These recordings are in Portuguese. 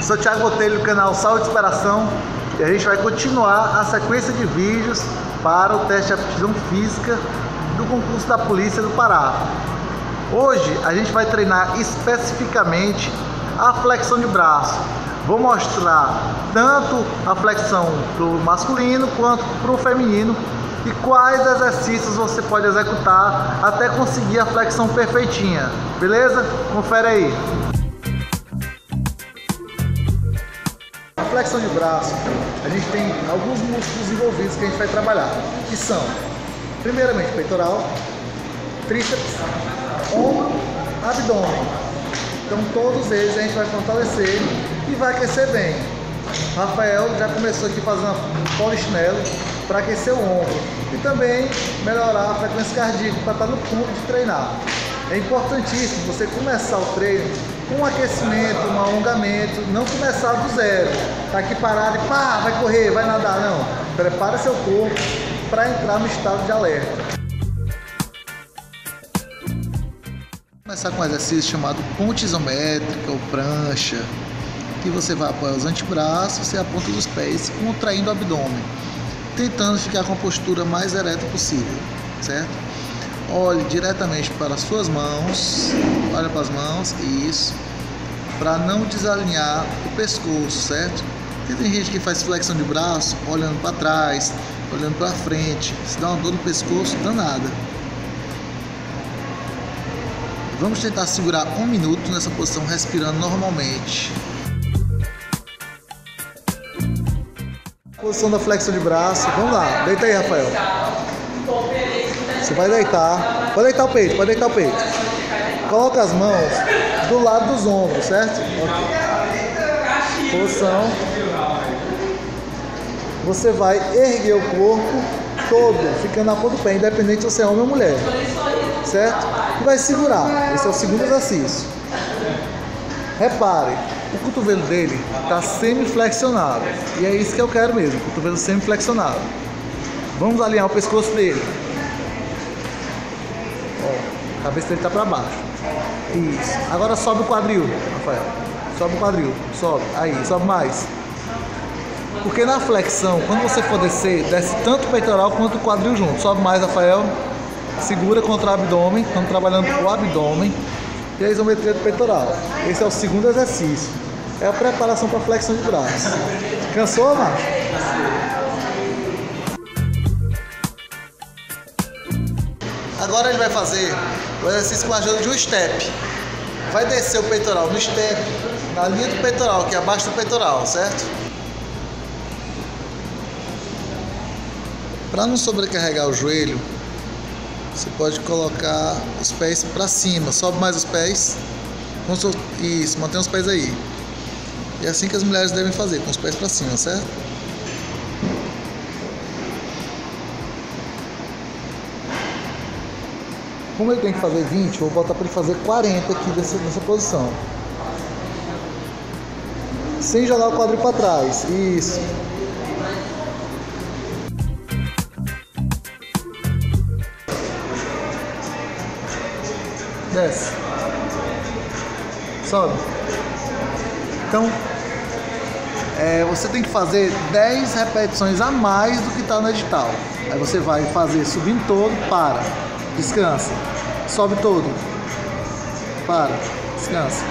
Sou Thiago Botelho do canal Saúde e Superação e a gente vai continuar a sequência de vídeos para o teste de aptidão física do concurso da Polícia do Pará. Hoje a gente vai treinar especificamente a flexão de braço. Vou mostrar tanto a flexão para o masculino quanto para o feminino e quais exercícios você pode executar até conseguir a flexão perfeitinha, beleza? Confere aí. A flexão de braço, a gente tem alguns músculos envolvidos que a gente vai trabalhar, que são, primeiramente, peitoral, tríceps, ombro, abdômen. Então todos eles a gente vai fortalecer e vai aquecer bem. Rafael já começou aqui fazendo um polichinelo para aquecer o ombro e também melhorar a frequência cardíaca para estar no ponto de treinar. É importantíssimo você começar o treino com um aquecimento, um alongamento, não começar do zero. Tá aqui parado e pá, vai correr, vai nadar, não. Prepara seu corpo para entrar no estado de alerta. Começar com um exercício chamado ponte isométrica ou prancha, que você vai apoiar os antebraços e a ponta dos pés, contraindo o abdômen, tentando ficar com a postura mais ereta possível, certo? Olhe diretamente para as suas mãos, olha para as mãos, isso, para não desalinhar o pescoço, certo? Porque tem gente que faz flexão de braço olhando para trás, olhando para frente, se dá uma dor no pescoço danada. Vamos tentar segurar 1 minuto nessa posição, respirando normalmente. Posição da flexão de braço. Vamos lá, deita aí, Rafael. Você vai deitar. Pode deitar o peito, pode deitar o peito. Coloca as mãos do lado dos ombros, certo? Okay. Posição. Você vai erguer o corpo todo, ficando na ponta do pé, independente se você é homem ou mulher. Certo? E vai segurar. Esse é o segundo exercício. Repare, o cotovelo dele está semi-flexionado. E é isso que eu quero mesmo, cotovelo semi-flexionado. Vamos alinhar o pescoço dele. Ó, a cabeça dele está para baixo. Isso. Agora sobe o quadril, Rafael. Sobe o quadril. Sobe. Aí, sobe mais. Porque na flexão, quando você for descer, desce tanto o peitoral quanto o quadril junto. Sobe mais, Rafael. Segura contra o abdômen, estamos trabalhando o abdômen e a isometria do peitoral. Esse é o segundo exercício. É a preparação para a flexão de braço. Cansou, macho? Agora a gente vai fazer o exercício com a ajuda de um step. Vai descer o peitoral no step, na linha do peitoral, que é abaixo do peitoral, certo? Para não sobrecarregar o joelho, você pode colocar os pés para cima, sobe mais os pés, isso, mantém os pés aí. E é assim que as mulheres devem fazer, com os pés para cima, certo? Como ele tem que fazer 20, eu vou botar para ele fazer 40 aqui nessa posição. Sem jogar o quadril para trás, isso. Desce. Sobe. Então, você tem que fazer 10 repetições a mais do que está no edital. Aí você vai fazer subindo todo, para, descansa. Sobe todo, para, descansa.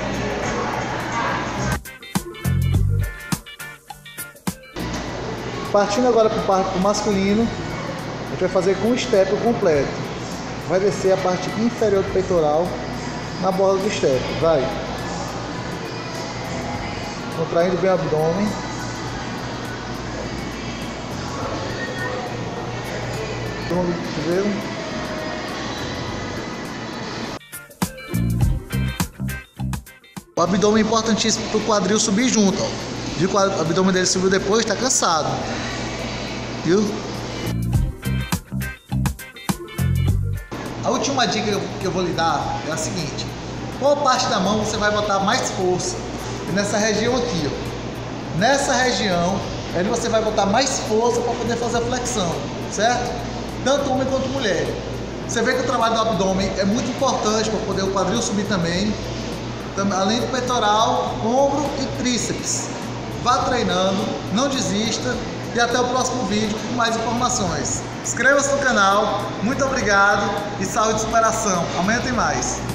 Partindo agora para o masculino, a gente vai fazer com o step completo. Vai descer a parte inferior do peitoral na borda do step. Vai. Contraindo bem o abdômen. O abdômen é importantíssimo para o quadril subir junto. Ó. Viu que o abdômen dele subiu depois? Está cansado. Viu? A última dica que eu vou lhe dar é a seguinte: qual parte da mão você vai botar mais força? E nessa região aqui, ó. Nessa região é onde você vai botar mais força para poder fazer a flexão, certo? Tanto homem quanto mulher. Você vê que o trabalho do abdômen é muito importante para poder o quadril subir também. Além do peitoral, ombro e tríceps. tríceps. Vá treinando, não desista e até o próximo vídeo com mais informações. Inscreva-se no canal, muito obrigado e saúde e superação. Amanhã tem mais.